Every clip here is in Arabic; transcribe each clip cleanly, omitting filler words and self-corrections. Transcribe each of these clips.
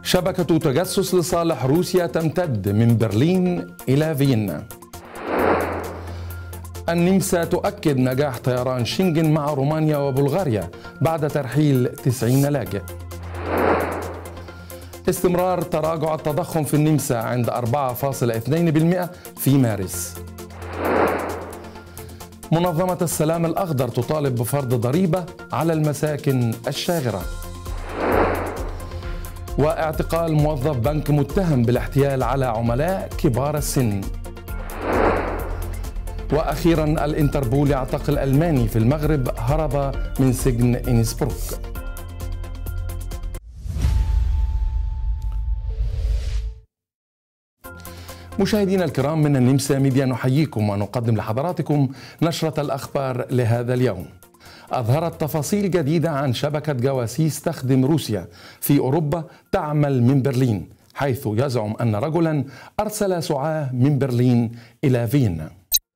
شبكة تجسس لصالح روسيا تمتد من برلين إلى فيينا. النمسا تؤكد نجاح طيران شنغن مع رومانيا وبلغاريا بعد ترحيل 90 لاجئ. استمرار تراجع التضخم في النمسا عند 4.2% في مارس. منظمة السلام الأخضر تطالب بفرض ضريبة على المساكن الشاغرة. واعتقال موظف بنك متهم بالاحتيال على عملاء كبار السن. وأخيرا الانتربول يعتقل ألماني في المغرب هرب من سجن إنسبروك. مشاهدينا الكرام، من النمسا ميديا نحييكم ونقدم لحضراتكم نشرة الأخبار لهذا اليوم. أظهرت تفاصيل جديدة عن شبكة جواسيس تخدم روسيا في أوروبا تعمل من برلين، حيث يزعم أن رجلا أرسل سعاة من برلين إلى فيينا.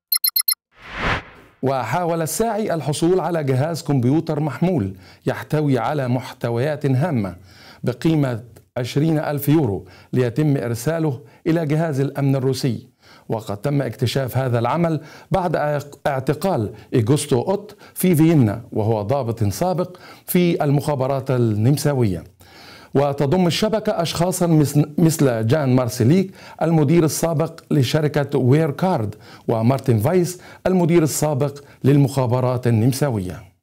وحاول الساعي الحصول على جهاز كمبيوتر محمول يحتوي على محتويات هامة بقيمة 20,000 يورو ليتم إرساله إلى جهاز الأمن الروسي. وقد تم اكتشاف هذا العمل بعد اعتقال إيغوستو أوت في فيينا، وهو ضابط سابق في المخابرات النمساوية. وتضم الشبكة أشخاصا مثل جان مارسيليك المدير السابق لشركة وير كارد، ومارتن فايس المدير السابق للمخابرات النمساوية.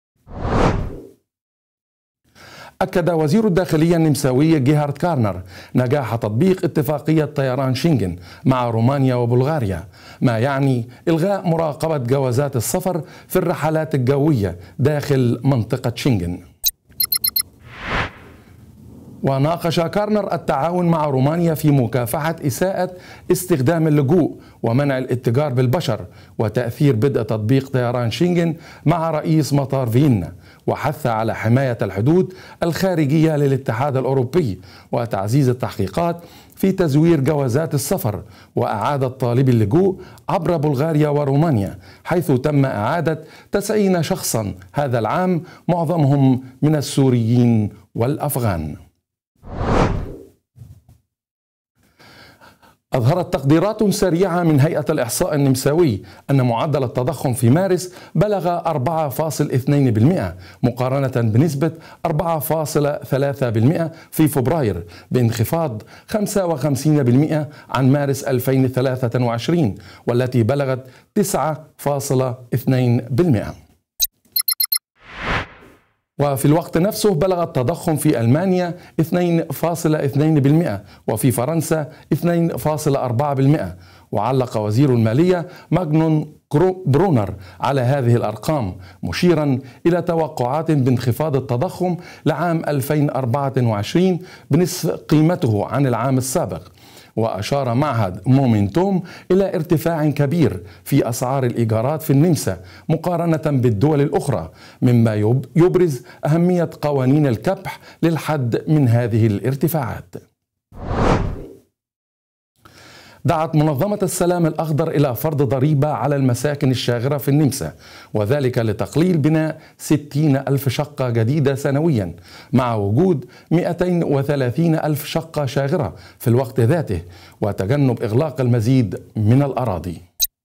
أكد وزير الداخلية النمساوي جيهارد كارنر نجاح تطبيق اتفاقية طيران شنغن مع رومانيا وبلغاريا، ما يعني إلغاء مراقبة جوازات السفر في الرحلات الجوية داخل منطقة شنغن. وناقش كارنر التعاون مع رومانيا في مكافحة إساءة استخدام اللجوء ومنع الاتجار بالبشر، وتأثير بدء تطبيق طيران شنغن مع رئيس مطار فيينا، وحث على حماية الحدود الخارجية للاتحاد الأوروبي وتعزيز التحقيقات في تزوير جوازات السفر وإعادة طالبي اللجوء عبر بلغاريا ورومانيا، حيث تم إعادة 90 شخصا هذا العام، معظمهم من السوريين والأفغان. أظهرت تقديرات سريعة من هيئة الإحصاء النمساوي أن معدل التضخم في مارس بلغ 4.2% مقارنة بنسبة 4.3% في فبراير، بانخفاض 55% عن مارس 2023 والتي بلغت 9.2%. وفي الوقت نفسه بلغ التضخم في ألمانيا 2.2% وفي فرنسا 2.4%. وعلق وزير المالية ماغنون برونر على هذه الأرقام، مشيرا إلى توقعات بانخفاض التضخم لعام 2024 بنصف قيمته عن العام السابق. وأشار معهد مومنتوم إلى ارتفاع كبير في أسعار الإيجارات في النمسا مقارنة بالدول الأخرى، مما يبرز أهمية قوانين الكبح للحد من هذه الارتفاعات. دعت منظمة السلام الأخضر إلى فرض ضريبة على المساكن الشاغرة في النمسا، وذلك لتقليل بناء 60,000 شقة جديدة سنويا، مع وجود 230,000 شقة شاغرة في الوقت ذاته، وتجنب إغلاق المزيد من الأراضي.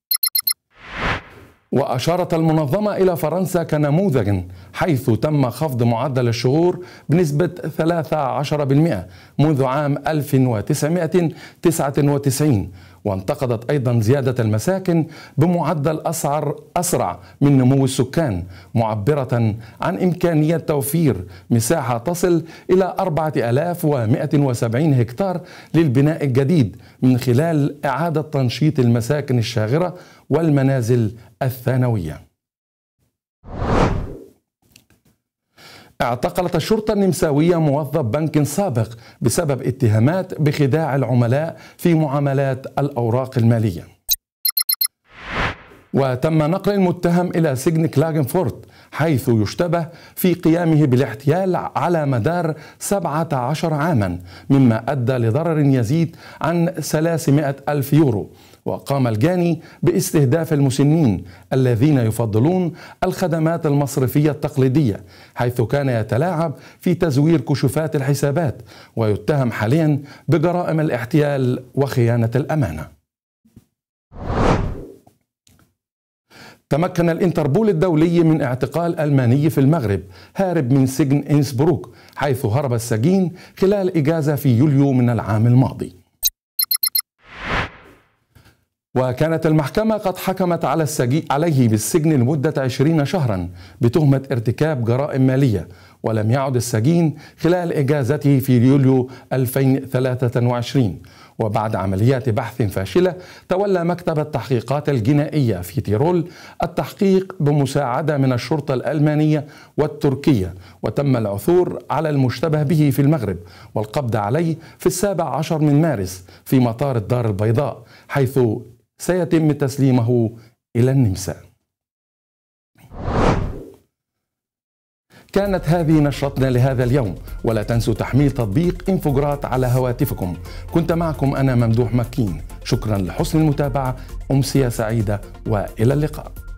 وأشارت المنظمة إلى فرنسا كنموذج، حيث تم خفض معدل الشهور بنسبة 13% منذ عام 1999، وانتقدت أيضا زيادة المساكن بمعدل أسرع من نمو السكان، معبرة عن إمكانية توفير مساحة تصل إلى 4170 هكتار للبناء الجديد من خلال إعادة تنشيط المساكن الشاغرة والمنازل الثانوية. اعتقلت الشرطة النمساوية موظف بنك سابق بسبب اتهامات بخداع العملاء في معاملات الأوراق المالية. وتم نقل المتهم إلى سجن كلاغنفورت حيث يشتبه في قيامه بالاحتيال على مدار 17 عاما، مما أدى لضرر يزيد عن 300 ألف يورو. وقام الجاني باستهداف المسنين الذين يفضلون الخدمات المصرفية التقليدية، حيث كان يتلاعب في تزوير كشوفات الحسابات، ويتهم حاليا بجرائم الاحتيال وخيانة الأمانة. تمكن الانتربول الدولي من اعتقال ألماني في المغرب هارب من سجن إنسبروك، حيث هرب السجين خلال إجازة في يوليو من العام الماضي. وكانت المحكمة قد حكمت عليه بالسجن لمدة 20 شهرا بتهمة ارتكاب جرائم مالية، ولم يعد السجين خلال إجازته في يوليو 2023. وبعد عمليات بحث فاشلة تولى مكتب التحقيقات الجنائية في تيرول التحقيق بمساعدة من الشرطة الألمانية والتركية، وتم العثور على المشتبه به في المغرب والقبض عليه في 17 من مارس في مطار الدار البيضاء، حيث سيتم تسليمه إلى النمسا. كانت هذه نشرتنا لهذا اليوم، ولا تنسوا تحميل تطبيق انفوجرات على هواتفكم. كنت معكم أنا ممدوح مكين، شكرا لحسن المتابعة، أمسية سعيدة وإلى اللقاء.